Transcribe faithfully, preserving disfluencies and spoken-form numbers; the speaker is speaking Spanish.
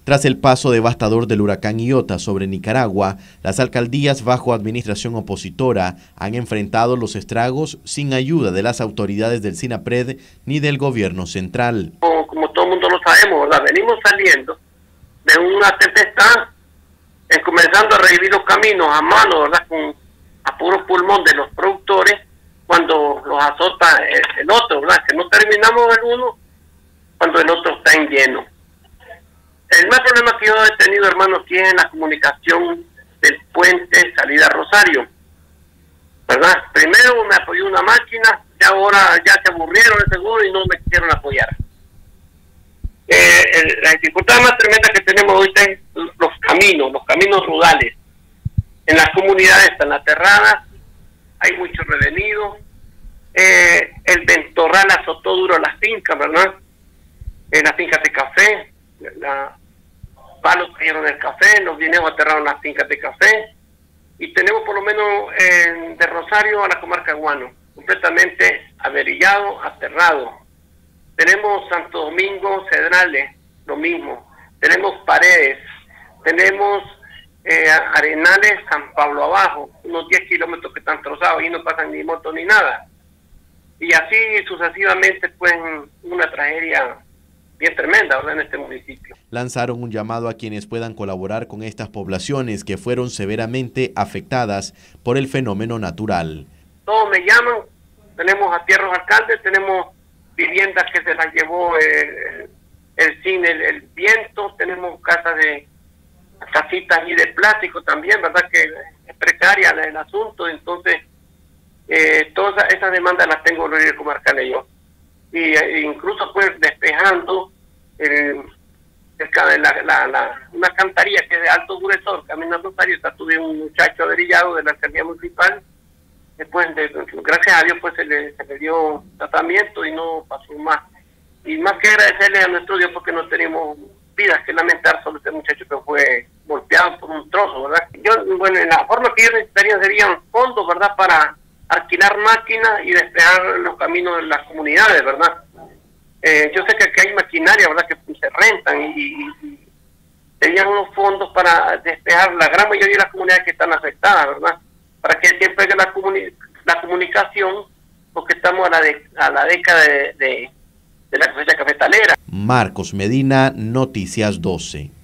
Tras el paso devastador del huracán Iota sobre Nicaragua, las alcaldías bajo administración opositora han enfrentado los estragos sin ayuda de las autoridades del SINAPRED ni del gobierno central. Como, como todo el mundo lo sabemos, ¿verdad? Venimos saliendo de una tempestad, eh, comenzando a revivir los caminos a mano, ¿verdad? Con, a puro pulmón de los productores, cuando los azota el, el otro, ¿verdad? Que no terminamos el uno cuando el otro está en lleno. El más problema que yo he tenido, hermano, aquí es en la comunicación del puente salida a Rosario, ¿verdad? Primero me apoyó una máquina, y ahora ya se aburrieron de seguro y no me quisieron apoyar. Eh, el, la dificultad más tremenda que tenemos ahorita es los caminos, los caminos rurales. En las comunidades están aterradas, hay mucho revenido, eh, el ventorral azotó duro las fincas, ¿verdad? En las fincas de café, la palos cayeron del café, los guineos aterraron las fincas de café, y tenemos por lo menos eh, de Rosario a la comarca Guano, completamente averillado, aterrado. Tenemos Santo Domingo, Cedrales, lo mismo. Tenemos Paredes, tenemos eh, Arenales, San Pablo abajo, unos diez kilómetros que están trozados y no pasan ni moto ni nada. Y así sucesivamente, pues, una tragedia bien tremenda, ¿verdad?, en este municipio. Lanzaron un llamado a quienes puedan colaborar con estas poblaciones que fueron severamente afectadas por el fenómeno natural. Todos me llaman, tenemos a tierros alcaldes, tenemos viviendas que se las llevó el, el cine, el, el viento, tenemos casas de casitas y de plástico también, ¿verdad?, que es precaria el asunto. Entonces eh, todas esas demandas las tengo en el comarcal yo. Y e incluso pues despejando el, el, la, la, la, una cantaría que es de alto gruesor, camino a Rosario, tuve un muchacho averillado de la alcaldía municipal, después de, gracias a Dios pues se le, se le dio tratamiento y no pasó más. Y más que agradecerle a nuestro Dios porque no tenemos vidas que lamentar sobre este muchacho que fue golpeado por un trozo, ¿verdad? Yo, bueno, la forma que yo necesitaría serían fondos, ¿verdad?, para alquilar máquinas y despejar los caminos de las comunidades, ¿verdad? Eh, yo sé que aquí hay maquinaria, ¿verdad?, que se rentan y, y, y serían unos fondos para despejar la gran mayoría de las comunidades que están afectadas, ¿verdad? Para que siempre haya la, comuni la comunicación, porque estamos a la, de a la década de, de, de la cosecha cafetalera. Marcos Medina, Noticias doce.